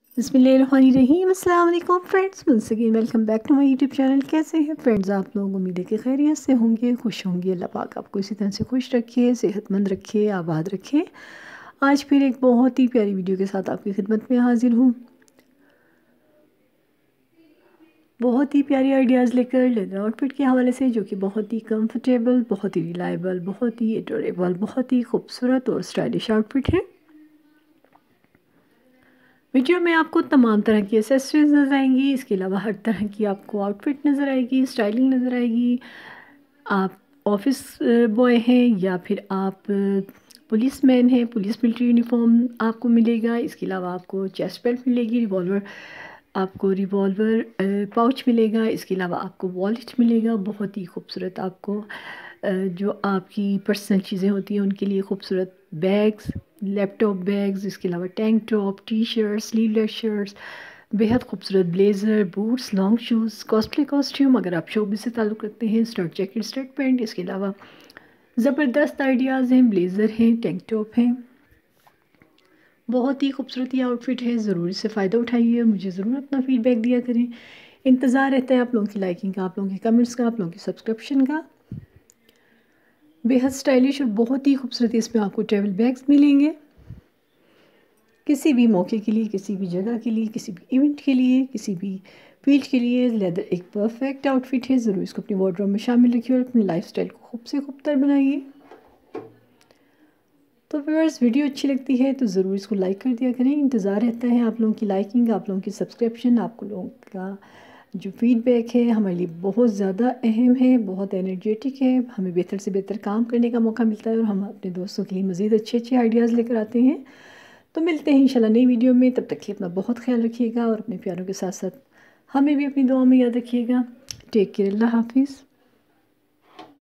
بسم اللہ الرحمن الرحیم۔ السلام علیکم friends, once again welcome back to my YouTube channel. کیسے ہیں فرینڈز آپ لوگ؟ امید ہے کہ خیریت سے ہوں گے، خوش ہوں گے۔ اللہ پاک آپ کو اسی طرح سے خوش رکھے، صحت مند رکھے، آباد رکھے۔ آج پھر ایک بہت ہی پیاری ویڈیو کے ساتھ آپ کی خدمت میں حاضر ہوں۔ بہت ہی پیاری آئیڈیاز لے کر لیدر آؤٹ فٹ کے حوالے سے، جو کہ بہت ہی کمفرٹیبل، بہت ہی ریلائبل، بہت ہی ایڈوریبل، بہت ہی خوبصورت اور اسٹائلش آؤٹ فٹ ہے۔ ویڈیو میں آپ کو تمام طرح کی ایسیسریز نظر آئیں گی، اس کے علاوہ ہر طرح کی آپ کو آؤٹ فٹ نظر آئے گی، اسٹائلنگ نظر آئے گی۔ آپ آفس بوائے ہیں یا پھر آپ پولیس مین ہیں، پولیس ملٹری یونیفارم آپ کو ملے گا۔ اس کے علاوہ آپ کو چیسٹ بیلٹ ملے گی، آپ کو ریوالور پاؤچ ملے گا۔ اس کے علاوہ آپ کو والیٹ ملے گا، بہت ہی خوبصورت آپ کو جو آپ کی پرسنل چیزیں ہوتی ہیں ان کے لیے خوبصورت بیگز، لیپ ٹاپ بیگز، اس کے علاوہ tank top, T shirts, sleeveless shirts, بیحد خوبصورت blazer, boots, long shoes, costly costume اگر آپ شوبز سے تعلق رکھتے ہیں، اسٹرٹ جیکٹ، اسٹرٹ پینٹ۔ اس کے علاوہ زبردست آئیڈیاز ہیں، بلیزر ہیں، ٹینک ٹاپ ہیں، بہت ہی خوبصورت یہ آؤٹ فٹ ہے۔ ضرور اس سے فائدہ اٹھائیے اور مجھے ضرور اپنا فیڈ بیک دیا کریں۔ انتظار رہتا ہے آپ لوگوں کی لائکنگ کا، آپ لوگوں کے کمنٹس کا، آپ لوگوں کی سبسکرپشن کا۔ بیحد اسٹائلش اور بہت ہی خوبصورت اس میں آپ کو ٹریول بیگز ملیں گے، کسی بھی موقع کے لیے، کسی بھی جگہ کے لیے، کسی بھی ایونٹ کے لیے، کسی بھی فیلڈ کے لیے لیدر ایک پرفیکٹ آؤٹ فٹ ہے۔ ضرور اس کو اپنی وارڈروب میں شامل رکھیے اور اپنی لائف سٹائل کو خوب سے خوب تر بنائیے۔ تو ویورز، ویڈیو اچھی لگتی ہے تو ضرور اس کو لائک کر دیا کریں۔ انتظار رہتا ہے آپ لوگوں کی لائکنگ، آپ لوگوں کی سبسکرپشن، آپ لوگوں کا جو فیڈ بیک ہے ہمارے لیے بہت زیادہ اہم ہے، بہت انرجیٹک ہے۔ ہمیں بہتر سے بہتر کام کرنے کا موقع ملتا ہے اور ہم اپنے دوستوں کے لیے مزید اچھے آئیڈیاز لے کر آتے ہیں۔ تو ملتے ہیں انشاءاللہ نئی ویڈیو میں، تب تک کے اپنا بہت خیال رکھیے گا اور اپنے پیاروں کے ساتھ ساتھ ہمیں بھی اپنی دعاؤں میں یاد رکھیے گا۔ ٹیک کیئر، اللہ حافظ۔